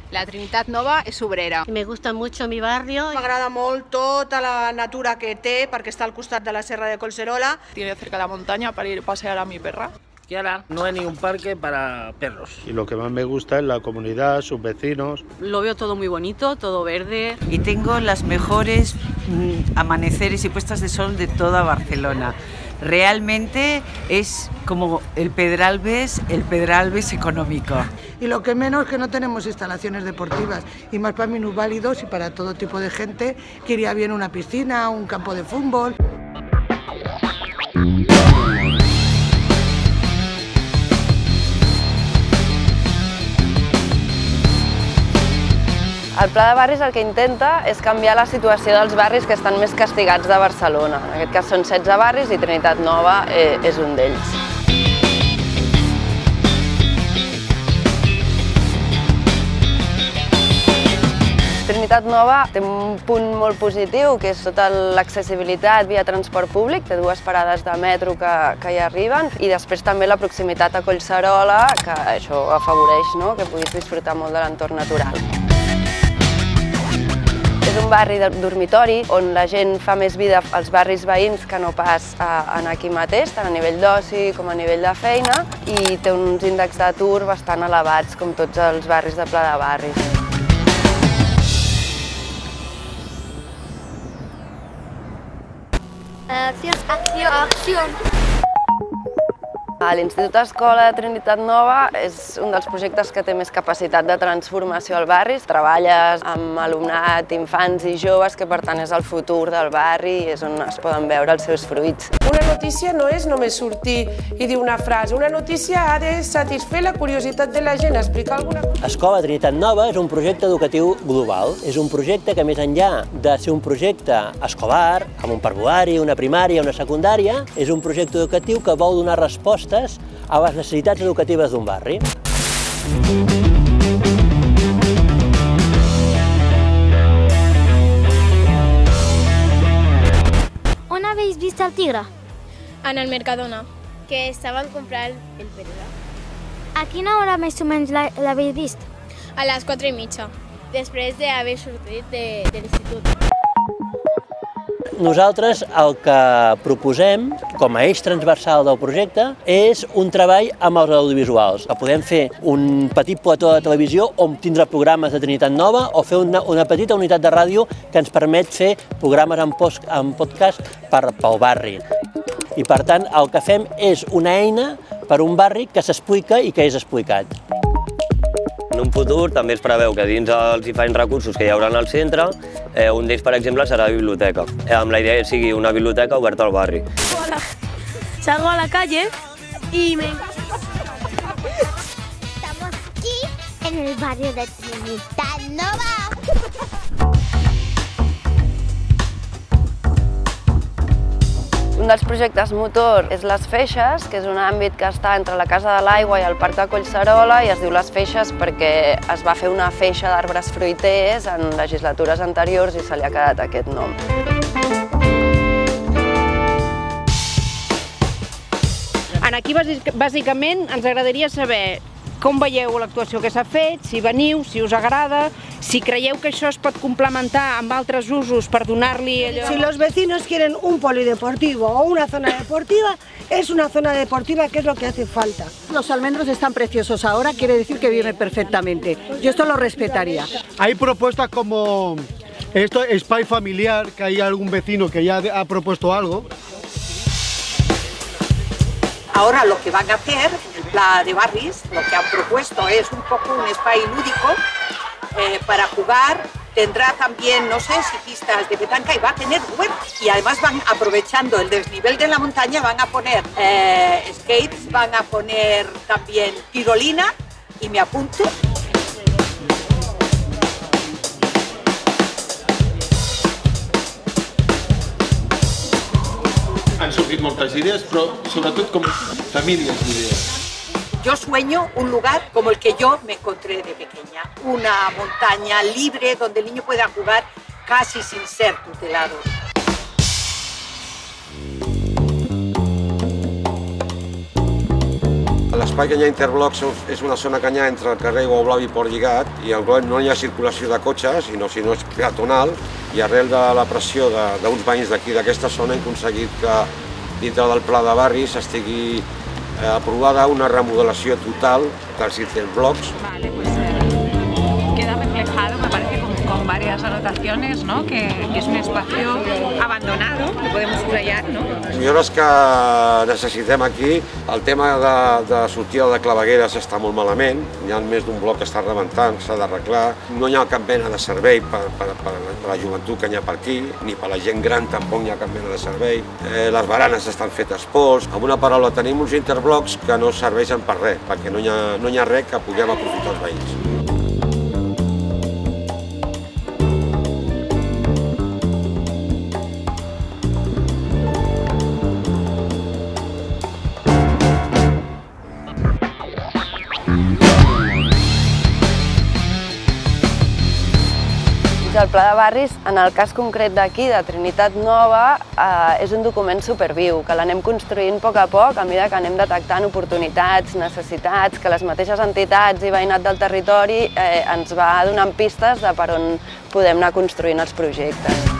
La Trinitat Nova és obrera. Me gusta mucho mi barrio. M'agrada molt tota la natura que té, perquè està al costat de la Serra de Collserola. Tiene cerca la montaña para ir a pasear a mi perra. Que ahora no hay ningún parque para perros. Y lo que más me gusta es la comunidad, sus vecinos. Lo veo todo muy bonito, todo verde. Y tengo las mejores amaneceres y puestas de sol de toda Barcelona. Realmente es como el Pedralbes económico. Y lo que menos que no tenemos instalaciones deportivas, y más para minusválidos y para todo tipo de gente que iría bien una piscina, un campo de fútbol. El Pla de Barris el que intenta és canviar la situació dels barris que estan més castigats de Barcelona. En aquest cas són 16 barris i Trinitat Nova és un d'ells. Trinitat Nova té un punt molt positiu, que és tota l'accessibilitat via transport públic, té 2 parades de metro que hi arriben, i després també la proximitat a Collserola, que això afavoreix que puguis disfrutar molt de l'entorn natural. És un barri de dormitori on la gent fa més vida als barris veïns que no pas anar aquí mateix, tant a nivell d'oci com a nivell de feina, i té uns índexs d'atur bastant elevats, com tots els barris de Pla de Barris. Acción. L'Institut Escola de Trinitat Nova és un dels projectes que té més capacitat de transformació al barri. Treballes amb alumnat, infants i joves, que per tant és el futur del barri i és on es poden veure els seus fruits. Una notícia no és només sortir i dir una frase. Una notícia ha de satisfer la curiositat de la gent, explicar alguna cosa. Escola Trinitat Nova és un projecte educatiu global. És un projecte que, més enllà de ser un projecte escolar, amb un parvulari, una primària, una secundària, és un projecte educatiu que vol donar resposta a les necessitats educatives d'un barri. ¿On habéis visto al tigre? En el Mercadona, que estaban comprant el Pereda. A quina hora més o menys l'habéis vist? A les 4:30, després d'haver sortit de l'institut. Nosaltres el que proposem, com a eix transversal del projecte, és un treball amb els audiovisuals. Que podem fer un petit plató de televisió on tindre programes de Trinitat Nova o fer una petita unitat de ràdio que ens permet fer programes en podcast pel barri. I per tant el que fem és una eina per un barri que s'explica i que és explicat. En un futur també es preveu que dins els diferents recursos que hi haurà al centre, un d'ells, per exemple, serà la biblioteca, amb la idea que sigui una biblioteca oberta al barri. Salgo a la calle y me... Estamos aquí en el barrio de Trinitat Nova. Un dels projectes motor és Les Feixes, que és un àmbit que està entre la Casa de l'Aigua i el Parc de Collserola, i es diu Les Feixes perquè es va fer una feixa d'arbres fruiters en legislatures anteriors i se li ha quedat aquest nom. Aquí, bàsicament, ens agradaria saber com veieu l'actuació que s'ha fet, si veniu, si us agrada, si creieu que això es pot complementar amb altres usos per donar-li allò... Si los vecinos quieren un polideportivo o una zona deportiva, es una zona deportiva que es lo que hace falta. Los almendros están preciosos ahora, quiere decir que viven perfectamente. Yo esto lo respetaría. Hay propuestas como esto, Spy Familiar, que hay algún vecino que ya ha propuesto algo. Ahora lo que van a hacer en el Pla de Barris, lo que han propuesto es un poco un spy lúdico para jugar. Tendrá también, no sé, si pistas de petanca y va a tener web. Y además van aprovechando el desnivel de la montaña, van a poner skates, van a poner también tirolina y me apunto. Han sortit moltes idees, però sobretot com famílies d'idees. Yo sueño un lugar como el que yo me encontré de pequeña. Una montaña libre donde el niño pueda jugar casi sin ser tutelado. La L'espai Canyà Interblocs és una zona canyà entre el carrer Iou Blau i Port Lligat i no hi ha circulació de cotxes, sinó és peatonal, i arrel de la pressió d'uns veïns d'aquí d'aquesta zona hem aconseguit que dintre del pla de barris estigui aprovada una remodelació total dels Interblocs. Queda reflejado, me parece, con varias anotaciones, ¿no? Que es un espacio abandonado, que podemos subrayar, ¿no? Les millores que necessitem aquí, el tema de sortida de clavegueres està molt malament, hi ha més d'un bloc que està rebentant, s'ha d'arreglar, no hi ha cap mena de servei per la joventut que hi ha per aquí, ni per la gent gran tampoc hi ha cap mena de servei, les baranes estan fetes pols, amb una paraula tenim uns interblocs que no serveixen per res, perquè no hi ha res que puguem aprofitar els veïns. El Pla de Barris, en el cas concret d'aquí, de Trinitat Nova, és un document superviu, que l'anem construint a poc a mesura que anem detectant oportunitats, necessitats, que les mateixes entitats i veïnat del territori ens va donant pistes de per on podem anar construint els projectes.